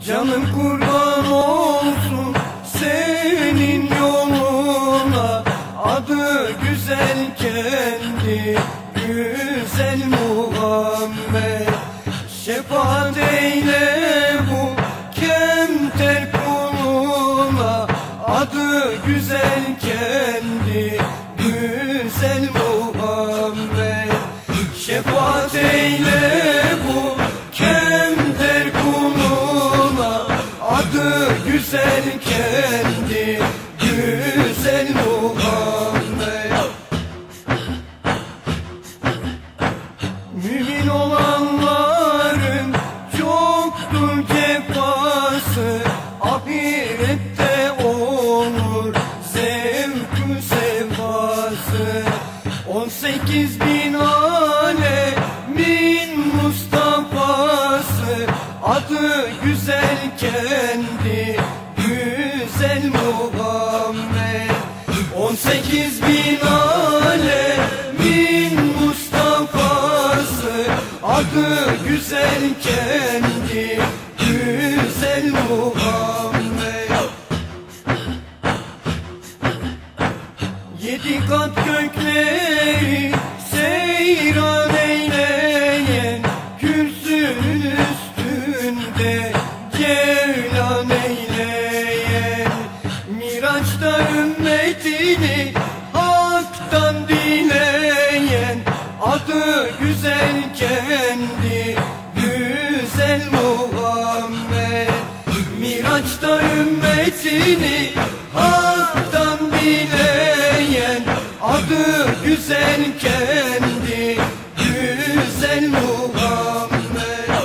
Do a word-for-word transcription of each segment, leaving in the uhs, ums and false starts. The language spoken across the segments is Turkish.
Canım kurban olsun senin yoluna, adı güzel kendi güzel Muhammed. Şefaat eyle bu kemter kuluna, adı güzel kendi güzel Muhammed. Şefaat eyle bu kemter kuluna, adı güzel kendi güzel Muhammed. Mümin olanların çoktur cefası, ahirette olur zevk-ü sevası. On sekiz bin alemin Mustafa'sı, adı güzel kendi güzel Muhammed. On sekiz bin alemin Mustafa'sı, adı güzel kendi güzel Muhammed. Yedi kat gökleri seyran eyleyen, kürsünün üstünde cevlan eyleyen, Miraç'ta ümmetini haktan dileyen, adı güzel kendi güzel Muhammed. Miraç'ta ümmetini haktan dileyen, adı güzel kendi güzel Muhammed.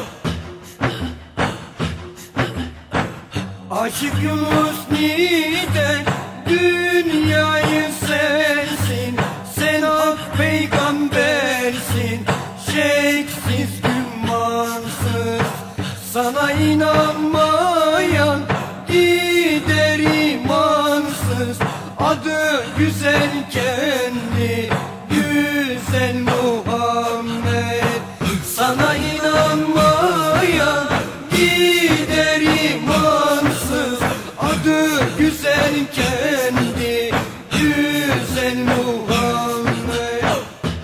Aşık Yunus niden dünyayı sevsin, sen hak peygambersin, şeksiz gümansız. Sana inanmayan gider imansız, adı güzel kendi güzel Muhammed. Sana inanmayan gider imansız, adı güzel kendi güzel Muhammed.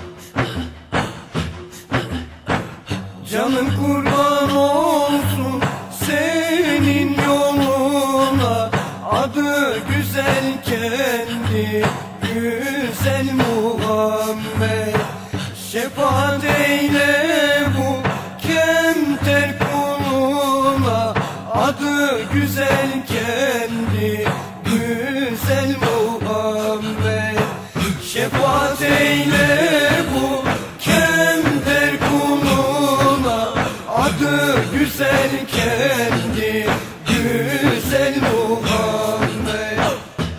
Canım kurban olsun senin yoluna, adı güzel kendi güzel Muhammed. Şefaat eyle bu kemter kuluna, adı güzel kendi güzel Muhammed. Şefaat eyle bu kemter kuluna, adı güzel kendi güzel Muhammed.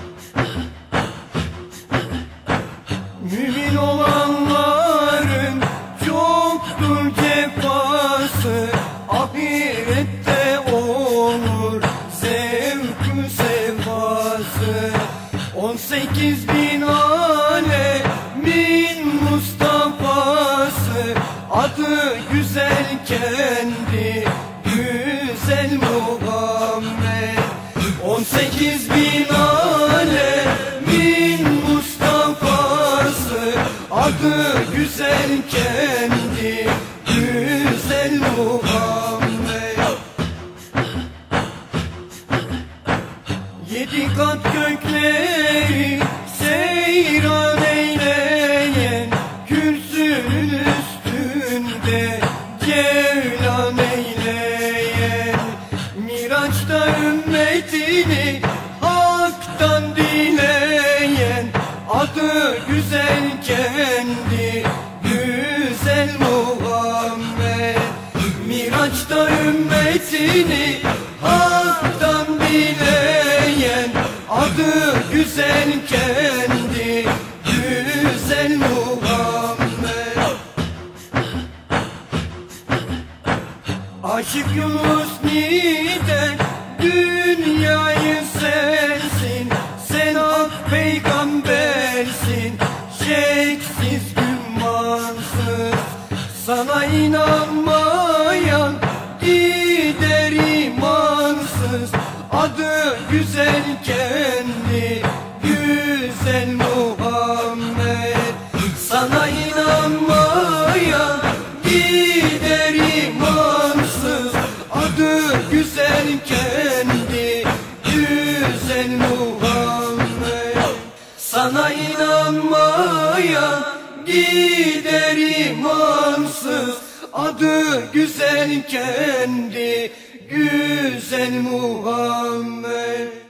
Mümin olanların çoktur cefası, ahirette olur zevk-ü sevası. On sekiz bin alemin Mustafa'sı, adı güzel kendi güzel Muhammed. On sekiz bin alemin Mustafa'sı, adı güzel kendi güzel Muhammed. Yedi kat gökleri seyran eyleyen, kürsünün üstünde cevlan eyleyen, Miraç'ta ümmetini haktan dileyen, adı güzel kendi güzel Muhammed. Miraç'ta ümmetini haktan dileyen, adı güzel kendi güzel Muhammed. Aşık Yunus niden dünyayı sevsin, sen hak peygambersin, şeksiz gümansız. Sana inanmayan gider iman adı güzel kendi, güzel Muhammed. Sana inanmaya gider imansız, adı güzel kendi, güzel Muhammed. Sana inanmaya gider imansız, adı güzel kendi, güzel Muhammed.